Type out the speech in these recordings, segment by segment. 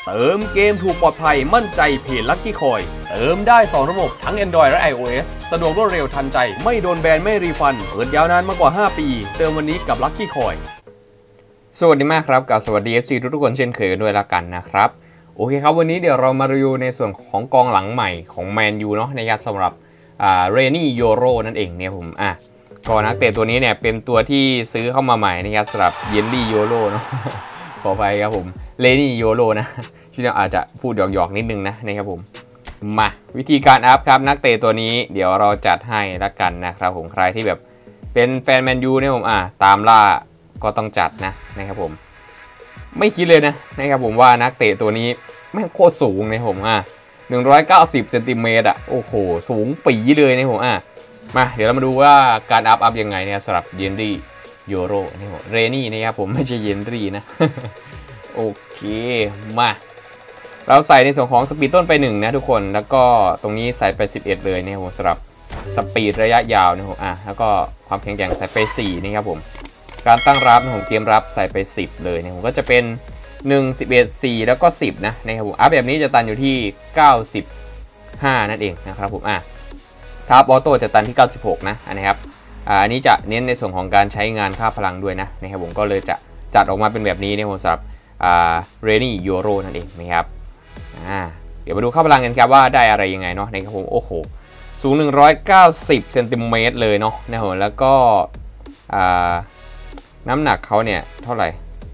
เติมเกมถูกปลอดภัยมั่นใจเพจ Lucky Coin เติมได้2ระบบทั้ง Android และ iOS สะดวกรวดเร็วทันใจไม่โดนแบนไม่รีฟันเปิดยาวนานมากกว่า5ปีเติมวันนี้กับ Lucky Coin สวัสดีมากครับกับสวัสดี FC ทุกคนเช่นเคยด้วยละกันนะครับโอเคครับวันนี้เดี๋ยวเรามารีวิวในส่วนของกองหลังใหม่ของแมนยูเนาะนะครับสำหรับเรนี่โยโรนั่นเองเนี่ยผมก็นักเตะตัวนี้เนี่ยเป็นตัวที่ซื้อเข้ามาใหม่นะครับสำหรับเยนลี่โยโรเนาะขอไปครับผมเรนี่โยโรนะที่เราอาจจะพูดหยอกๆนิดนึงนะครับผมมาวิธีการอัพครับนักเตะตัวนี้เดี๋ยวเราจัดให้ละกันนะครับผมใครที่แบบเป็นแฟนแมนยูเนี่ยผมตามล่าก็ต้องจัดนะครับผมไม่คิดเลยนะครับผมว่านักเตะตัวนี้แม่งโคตรสูงนะผม190เซนติเมตรโอ้โหสูงปีเลยนะผมมาเดี๋ยวเรามาดูว่าการอัพยังไงนะครับสำหรับเยนรี่โยโรนี่ผมเรนี่นะครับผมไม่ใช่เยนรี่นะ โอเคมาเราใส่ในส่วนของสปีดต้นไป1นะทุกคนแล้วก็ตรงนี้ใส่ไป11เลยนะครับผมสำหรับสปีดระยะยาวนะผมแล้วก็ความแข็งแกร่งใส่ไป4นะครับผมการตั้งรับนะผมเกมรับใส่ไป10เลยนะผมก็จะเป็น1 11 4แล้วก็10นะครับผมอัพแบบนี้จะตันอยู่ที่95นั่นเองนะครับผมทับออโต้จะตันที่96นะครับอันนี้จะเน้นในส่วนของการใช้งานค่าพลังด้วยนะครับผมก็เลยจะจัดออกมาเป็นแบบนี้นะครับสำหรับเรนี่โยโรนั่นเองนะครับเดี๋ยวมาดูค่าพลังกันครับว่าได้อะไรยังไงเนาะนะครับผมโอ้โหสูง190เซนติเมตรเลยเนาะนะครับผมแล้วก็น้ำหนักเขาเนี่ยเท่าไหร่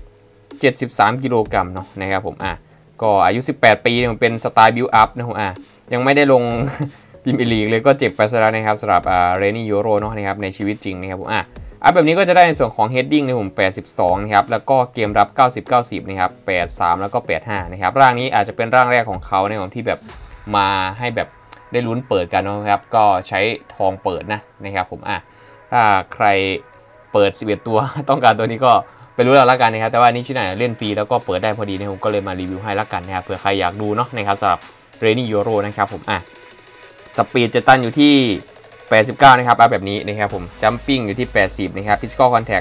73กิโลกรัมเนาะนะครับผมก็อายุ18ปีมันเป็นสไตล์บิวอัพนะครับยังไม่ได้ลงทีมอีลีกเลยก็เจ็บไปซะแล้วนะครับสำหรับเรนี่โยโรเนาะนะครับในชีวิตจริงนะครับผมอัพแบบนี้ก็จะได้ในส่วนของ heading ในผม82นะครับแล้วก็เกมรับ90 90นะครับ83แล้วก็85นะครับร่างนี้อาจจะเป็นร่างแรกของเขาในของที่แบบมาให้แบบได้ลุ้นเปิดกันนะครับก็ใช้ทองเปิดนะครับผมถ้าใครเปิด11ตัวต้องการตัวนี้ก็ไปรู้แล้วละกันนะครับแต่ว่านี้ชิ้นไหนเล่นฟรีแล้วก็เปิดได้พอดีนะผมก็เลยมารีวิวให้ละกันนะครับเผื่อใครอยากดูเนาะนะครับสำหรับเรนี่โยโรนะครับผมสปีดจะตั้งอยู่ที่89นะครับแบบนี้นะครับผมจัมปิ้งอยู่ที่80นะครับฟิสิคอลคอนแทค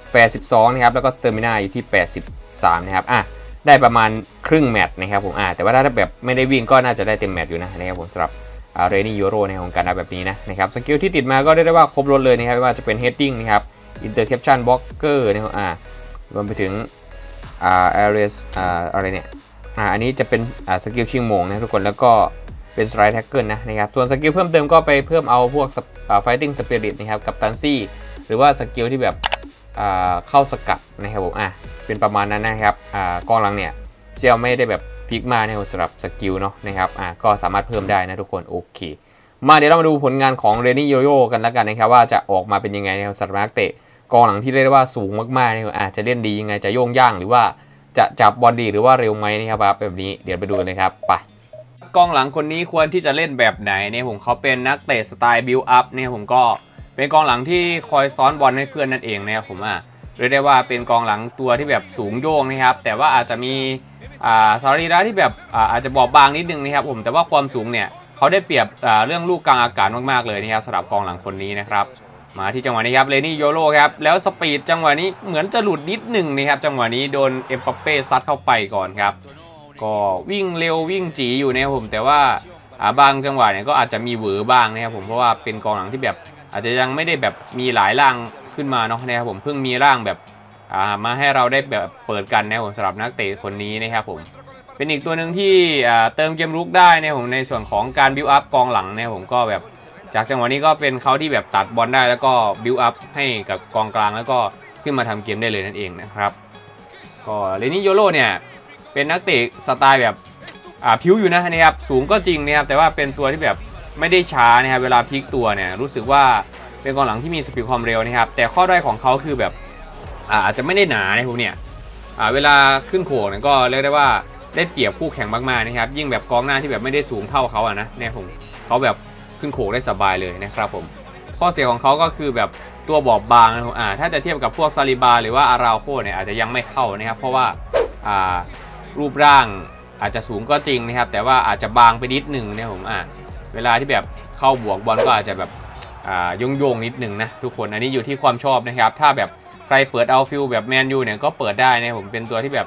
82นะครับแล้วก็สเตอร์มินาอยู่ที่83นะครับได้ประมาณครึ่งแมตช์นะครับผมแต่ว่าถ้าแบบไม่ได้วิ่งก็น่าจะได้เต็มแมตช์อยู่นะครับผมสำหรับเรนี่โยโรในของการแบบนี้นะครับสกิลที่ติดมาก็ได้ว่าครบรถเลยนะครับไม่ว่าจะเป็นเฮดดิ้งนะครับอินเตอร์แคปชั่นบล็อกเกอร์นะครับรวมไปถึงแอเรียสอะไรเนี่ยอันนี้จะเป็นสกิลชิงโมงนะทุกคนแล้วก็เป็นสไลด์แท็กเกิลนะครับส่วนสกิลเพิ่มเติมก็ไปเพิ่มเอาพวกfighting spirit นะครับกับตันซี่หรือว่าสกิลที่แบบเข้าสกัดนะครับผมเป็นประมาณนั้นนะครับกองหลังเนี่ยเจลไม่ได้แบบฟิกมานะครับสำหรับสกิลเนาะนะครับก็สามารถเพิ่มได้นะทุกคนโอเคมาเดี๋ยวเรามาดูผลงานของเรนี่โยโย่กันแล้วกันนะครับว่าจะออกมาเป็นยังไงนะครับสำหรับนักเตะกองหลังที่เรียกได้ว่าสูงมากๆนะครับจะเล่นดียังไงจะโย่งย่างหรือว่าจะจับบอลดีหรือว่าเร็วไหมนะครับแบบนี้เดี๋ยวไปดูกันเลยครับไปกองหลังคนนี้ควรที่จะเล่นแบบไหนเนี่ยผมเขาเป็นนักเตะสไตล์บิลอัพเนี่ยผมก็เป็นกองหลังที่คอยซ้อนบอลให้เพื่อนนั่นเองนะครับผมเรียกได้ว่าเป็นกองหลังตัวที่แบบสูงโยงนะครับแต่ว่าอาจจะมีสรีระที่แบบอาจจะบอบบางนิดนึงนะครับผมแต่ว่าความสูงเนี่ยเขาได้เปรียบเรื่องลูกกลางอากาศมากๆเลยนะครับสำหรับกองหลังคนนี้นะครับมาที่จังหวะนี้ครับเรนี่โยโรครับแล้วสปีดจังหวะนี้เหมือนจะหลุดนิดหนึ่งนะครับจังหวะนี้โดนเอ็มบัปเป้ซัดเข้าไปก่อนครับก็วิ่งเร็ววิ่งจีอยู่นะครับผมแต่ว่าบางจังหวะเนี่ยก็อาจจะมีหวือบ้างนะครับผมเพราะว่าเป็นกองหลังที่แบบอาจจะยังไม่ได้แบบมีหลายร่างขึ้นมาเนาะนะครับผมเพิ่งมีร่างแบบมาให้เราได้แบบเปิดกันนะครับผมสำหรับนักเตะคนนี้นะครับผมเป็นอีกตัวหนึ่งที่เติมเกมรุกได้นะครับผมในส่วนของการบิวอัพกองหลังนะครับผมก็แบบจากจังหวะนี้ก็เป็นเขาที่แบบตัดบอลได้แล้วก็บิวอัพให้กับกองกลางแล้วก็ขึ้นมาทำเกมได้เลยนั่นเองนะครับก็เรนี่โยโรเนี่ยเป็นนักเตะสไตล์แบบผิวอยู่นะครับสูงก็จริงนะครับแต่ว่าเป็นตัวที่แบบไม่ได้ช้านะครับเวลาพลิกตัวเนี่ยรู้สึกว่าเป็นกองหลังที่มีสปีดความเร็วนะครับแต่ข้อด้อยของเขาคือแบบอาจจะไม่ได้หนาในพวกเนี่ยเวลาขึ้นโขงเนี่ยก็เรียกได้ว่าได้เปรียบคู่แข่งมากๆนะครับยิ่งแบบกองหน้าที่แบบไม่ได้สูงเท่าเขาเนี่ยผมเขาแบบขึ้นโขงได้สบายเลยนะครับผมข้อเสียของเขาก็คือแบบตัวบอบบางนะครับถ้าจะเทียบกับพวกซาลิบาหรือว่าอาราโคเนี่ยอาจจะยังไม่เข้านะครับเพราะว่ารูปร่างอาจจะสูงก็จริงนะครับแต่ว่าอาจจะบางไปนิดหนึ่งนะผมเวลาที่แบบเข้าบวกบอลก็อาจจะแบบโยงนิดหนึ่งนะทุกคนอันนี้อยู่ที่ความชอบนะครับถ้าแบบใครเปิดเอาฟิลแบบแมนยูเนี่ยก็เปิดได้นะผมเป็นตัวที่แบบ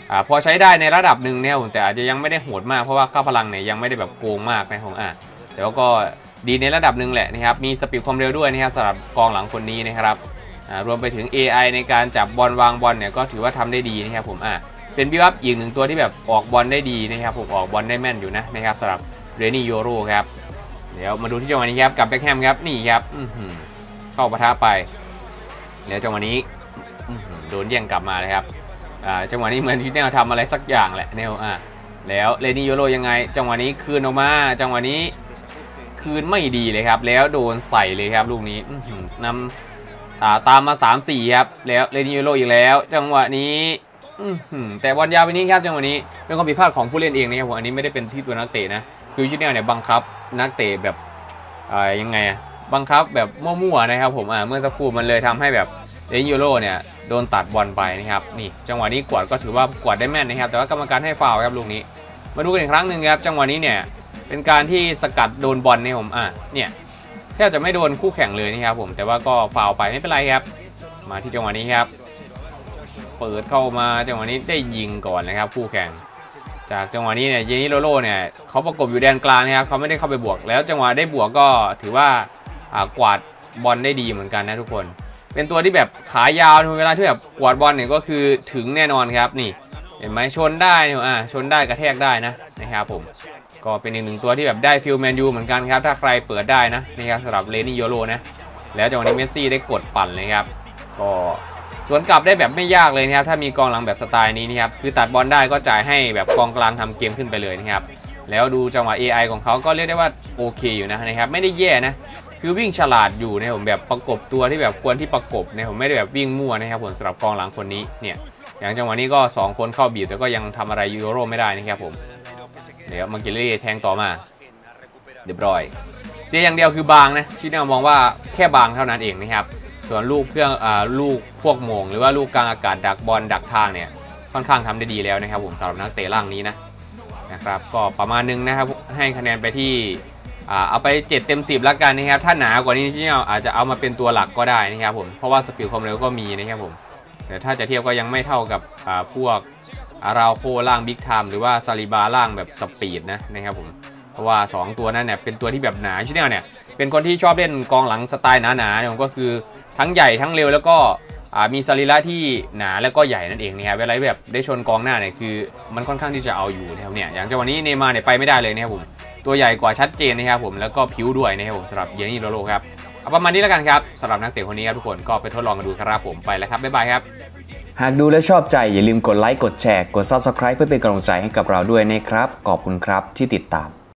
พอใช้ได้ในระดับหนึ่งนะครับผมแต่อาจจะยังไม่ได้โหดมากเพราะว่าค่าพลังเนี่ยยังไม่ได้แบบโกงมากนะครับผมแต่ว่าก็ดีในระดับหนึ่งแหละนะครับมีสปีดความเร็วด้วยนะครับสำหรับกองหลังคนนี้นะครับรวมไปถึง AI ในการจับบอลวางบอลเนี่ยก็ถือว่าทำได้ดีนะครับผมเป็นบิวอัพอีกหนึ่งตัวที่แบบออกบอลได้ดีนะครับผมออกบอลได้แม่นอยู่นะครับสำหรับเรนี่โยโร่ครับเดี๋ยวมาดูที่จังหวะนี้ครับกับแบ็คแฮมครับนี่ครับเข้าปะทะไปแล้วจังหวะนี้โดนแย่งกลับมาเลยครับจังหวะนี้เหมือนที่แนวทำอะไรสักอย่างแหละแนวแล้วเรนี่โยโร่ยังไงจังหวะนี้คืนออกมาจังหวะนี้คืนไม่ดีเลยครับแล้วโดนใส่เลยครับลูกนี้นำตามมา 3-4 ครับแล้วเรนี่โยโร่อีกแล้วจังหวะนี้แต่บอลยาวไปนี้ครับจังหวะนี้เป็นความผิดพลาดของผู้เล่นเองนะครับผมอันนี้ไม่ได้เป็นที่ตัวนักเตะนะคือชิดแนวเนี่ยบังคับนักเตะแบบยังไงบังคับแบบมั่วๆนะครับผมเมื่อสักครู่มันเลยทำให้แบบเรนี่โยโร่เนี่ยโดนตัดบอลไปนะครับนี่จังหวะนี้กวาดก็ถือว่ากวาดได้แม่นนะครับแต่ว่ากรรมการให้ฟาวล์ครับลูกนี้มาดูกันอีกครั้งหนึ่งครับจังหวะนี้เนี่ยเป็นการที่สกัดโดนบอลเนี่ยผมเนี่ยแทบจะไม่โดนคู่แข่งเลยนะครับผมแต่ว่าก็ฟาวล์ไปไม่เป็นไรครับมาที่จังหวะนี้ครับเปิดเข้ามาจังหวะนี้ได้ยิงก่อนนะครับคู่แข่งจากจังหวะนี้เนี่ยเยนิโรโร่เนี่ยเขาประกบอยู่แดนกลางนะครับเขาไม่ได้เข้าไปบวกแล้วจังหวะได้บวกก็ถือว่ากวาดบอลได้ดีเหมือนกันนะทุกคนเป็นตัวที่แบบขายาวเวลาที่แบบกวาดบอลเนี่ยก็คือถึงแน่นอนครับนี่เห็นไหมชนได้เนี่ยชนได้กระแทกได้นะครับผมก็เป็นอีกหนึ่งตัวที่แบบได้ฟิลแมนยูเหมือนกันครับถ้าใครเปิดได้นะครับสำหรับเรนี่โยโร่นะแล้วจังหวะนี้เมสซี่ได้กดปั่นเลยครับก็สวนกลับได้แบบไม่ยากเลยนะครับถ้ามีกองหลังแบบสไตล์นี้นะครับคือตัดบอลได้ก็จ่ายให้แบบกองกลางทำเกมขึ้นไปเลยนะครับแล้วดูจังหวะ AI ของเขาก็เรียกได้ว่าโอเคอยู่นะครับไม่ได้แย่นะคือวิ่งฉลาดอยู่นะผมแบบประกบตัวที่แบบควรที่ประกบนะผมไม่ได้แบบวิ่งมั่วนะครับผมสำหรับกองหลังคนนี้เนี่ยอย่างจังหวะนี้ก็2คนเข้าบีบแต่ก็ยังทำอะไรยูโรไม่ได้นะครับผมเดี๋ยวมากิเล่แทงต่อมาเรียบร้อยเสียอย่างเดียวคือบางนะชิดแนวมองว่าแค่บางเท่านั้นเองนะครับส่วนลูกเพื่องลูกพวกโมงหรือว่าลูกกลางอากาศดักบอลดักทางเนี่ยค่อนข้างทำได้ดีแล้วนะครับผมสำหรับนักเตะล่างนี้นะครับก็ประมาณนึงนะครับให้คะแนนไปที่เอาไป7 เต็ม 10แล้วกันนะครับถ้าหนากว่านี้ที่เราอาจจะเอามาเป็นตัวหลักก็ได้นะครับผมเพราะว่าสปีดความเร็วก็มีนะครับผมแต่ถ้าจะเทียบก็ยังไม่เท่ากับพวกอาราโคล่างบิ๊กไทม์หรือว่าซาลิบาล่างแบบสปีดนะครับผมเพราะว่า2ตัวนั้นเนี่ยเป็นตัวที่แบบหนาชิเนลเนี่ยเป็นคนที่ชอบเล่นกองหลังสไตล์หนาๆก็คือทั้งใหญ่ทั้งเร็วแล้วก็มีสรีระที่หนาแล้วก็ใหญ่นั่นเองนะครับเวลาแบบได้ชนกองหน้าเนี่ยคือมันค่อนข้างที่จะเอาอยู่นะครับเนี่ยอย่างจังหวะนี้เนย์มาร์เนี่ยไปไม่ได้เลยนะครับผมตัวใหญ่กว่าชัดเจนนะครับผมแล้วก็ผิวด้วยนะครับผมสำหรับเยนิโรโร่ครับประมาณนี้แล้วกันครับสำหรับนักเตะคนนี้ครับทุกคนก็ไปทดลองกันดูครับผมไปแล้วครับบ๊ายบายครับหากดูแล้วชอบใจอย่าลืมกดไลค์กดแชร์กด Subscribe เพื่อเป็นกำลังใจให้กับเราด้วยนะครับขอบคุณครับที่ติดตาม